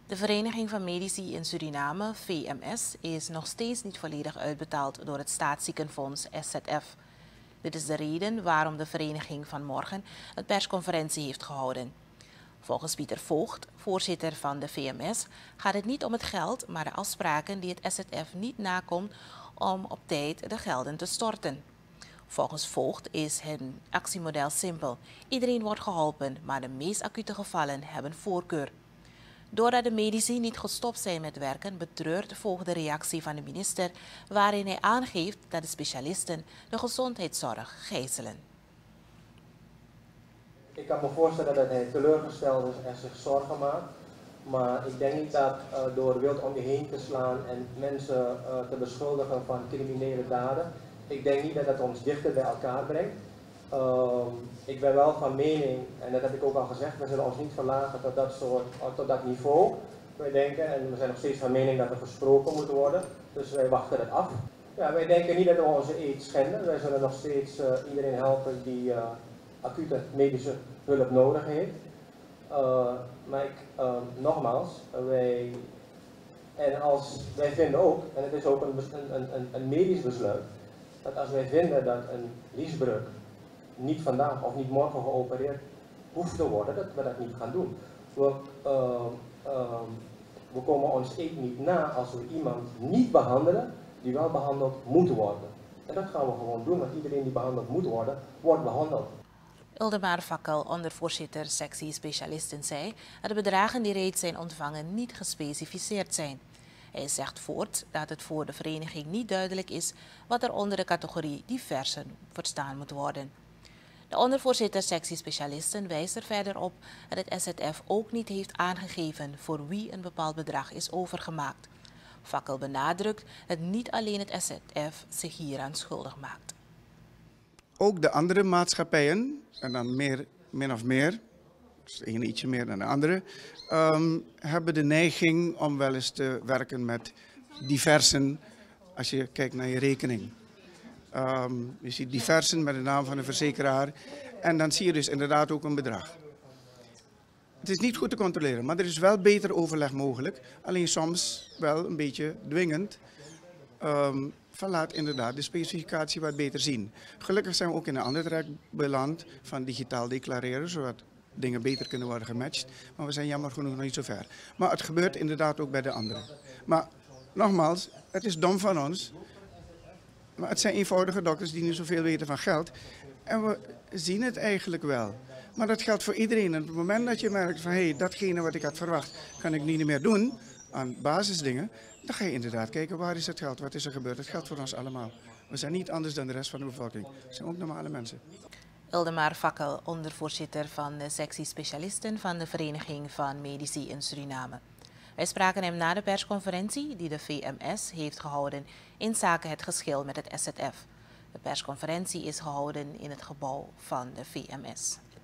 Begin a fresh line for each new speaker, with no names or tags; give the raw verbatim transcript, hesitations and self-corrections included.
De Vereniging van Medici in Suriname, V M S, is nog steeds niet volledig uitbetaald door het Staatsziekenfonds S Z F. Dit is de reden waarom de vereniging vanmorgen een persconferentie heeft gehouden. Volgens Pieter Voogd, voorzitter van de V M S, gaat het niet om het geld, maar de afspraken die het S Z F niet nakomt om op tijd de gelden te storten. Volgens Voogd is het actiemodel simpel. Iedereen wordt geholpen, maar de meest acute gevallen hebben voorkeur. Doordat de medici niet gestopt zijn met werken, betreurt Voogd de reactie van de minister, waarin hij aangeeft dat de specialisten de gezondheidszorg gijzelen.
Ik kan me voorstellen dat hij teleurgesteld is en zich zorgen maakt. Maar ik denk niet dat uh, door wild om je heen te slaan en mensen uh, te beschuldigen van criminele daden, ik denk niet dat dat ons dichter bij elkaar brengt. Uh, ik ben wel van mening, en dat heb ik ook al gezegd, we zullen ons niet verlagen tot dat, soort, tot dat niveau. Wij denken, en we zijn nog steeds van mening dat er gesproken moet worden, dus wij wachten het af. Ja, wij denken niet dat we onze eed schenden, wij zullen nog steeds uh, iedereen helpen die uh, acute medische hulp nodig heeft. Uh, maar ik, uh, nogmaals, wij, en als, wij vinden ook, en het is ook een, een, een, een medisch besluit, dat als wij vinden dat een liesbreuk niet vandaag of niet morgen geopereerd hoeft te worden, dat we dat niet gaan doen. We, uh, uh, we komen ons eed niet na als we iemand niet behandelen die wel behandeld moet worden. En dat gaan we gewoon doen, want iedereen die behandeld moet worden, wordt behandeld.
Ildemar Fakkel, ondervoorzitter sectie specialisten, zei dat de bedragen die reeds zijn ontvangen niet gespecificeerd zijn. Hij zegt voort dat het voor de vereniging niet duidelijk is wat er onder de categorie diversen verstaan moet worden. De ondervoorzitter sectie specialisten wijst er verder op dat het S Z F ook niet heeft aangegeven voor wie een bepaald bedrag is overgemaakt. Fakkel benadrukt dat niet alleen het S Z F zich hieraan schuldig maakt.
Ook de andere maatschappijen, en dan meer, min of meer, dus de ene ietsje meer dan de andere, um, hebben de neiging om wel eens te werken met diversen als je kijkt naar je rekening. Um, je ziet diversen met de naam van de verzekeraar en dan zie je dus inderdaad ook een bedrag. Het is niet goed te controleren, maar er is wel beter overleg mogelijk, alleen soms wel een beetje dwingend. Um, van laat inderdaad de specificatie wat beter zien. Gelukkig zijn we ook in een ander traject beland van digitaal declareren, zodat dingen beter kunnen worden gematcht. Maar we zijn jammer genoeg nog niet zo ver. Maar het gebeurt inderdaad ook bij de anderen. Maar nogmaals, het is dom van ons. Maar het zijn eenvoudige dokters die niet zoveel weten van geld. En we zien het eigenlijk wel. Maar dat geldt voor iedereen. En op het moment dat je merkt van hé, hey, datgene wat ik had verwacht, kan ik niet meer doen aan basisdingen. Dan ga je inderdaad kijken, waar is het geld, wat is er gebeurd. Het geldt voor ons allemaal. We zijn niet anders dan de rest van de bevolking. We zijn ook normale mensen.
Ildemar Fakkel, ondervoorzitter van de sectie specialisten van de Vereniging van Medici in Suriname. Wij spraken hem na de persconferentie die de V M S heeft gehouden in zaken het geschil met het S Z F. De persconferentie is gehouden in het gebouw van de V M S.